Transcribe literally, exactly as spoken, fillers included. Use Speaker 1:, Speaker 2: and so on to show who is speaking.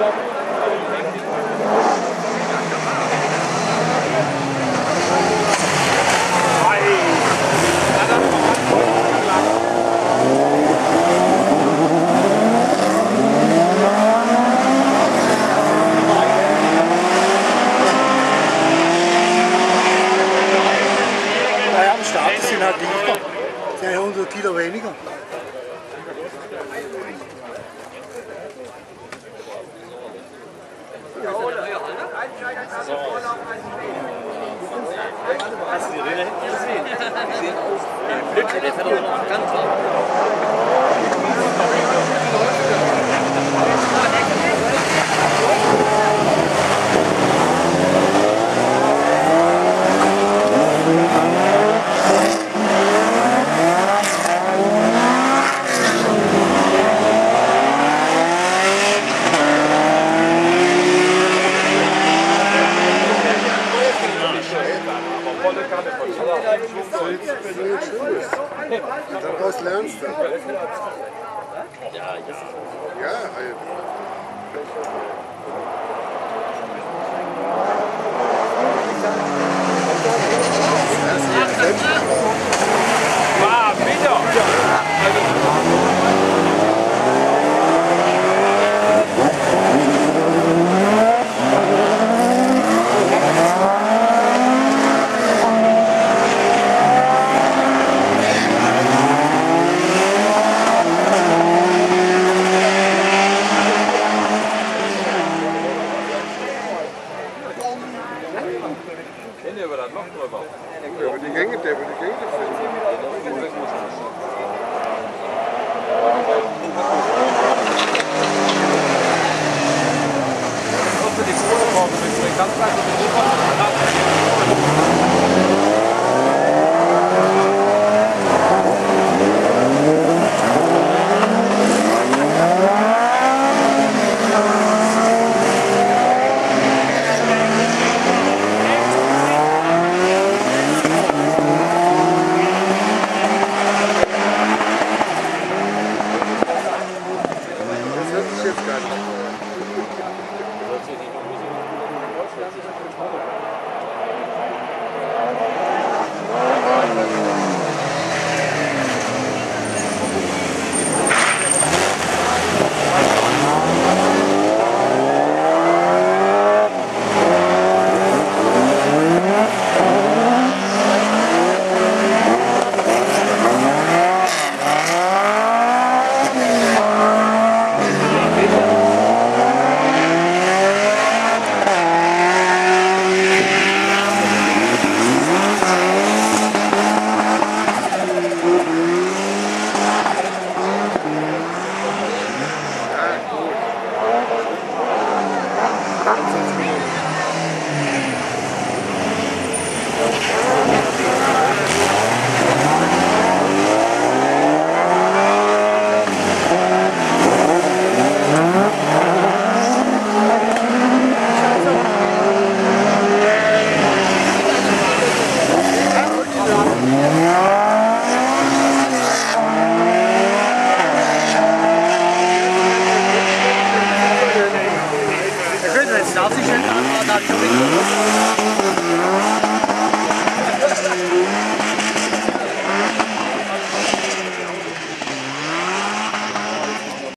Speaker 1: Das sind halt dichter. zweihundert Kilo weniger.
Speaker 2: Hast du die Räder hinten gesehen? Die sehen aus wie ein Blödsinn, der fährt aber noch ganz drauf.
Speaker 1: Daraus lernst du.
Speaker 2: Ja, jetzt.
Speaker 1: Ja, halt.
Speaker 3: Ah, Peter! Der über das Loch drüber.
Speaker 1: Der über die Gänge, der über die Gänge
Speaker 3: Und für die große Form mitbringen. Ganz klar,
Speaker 1: jetzt gar nicht.
Speaker 2: Darf ich denn?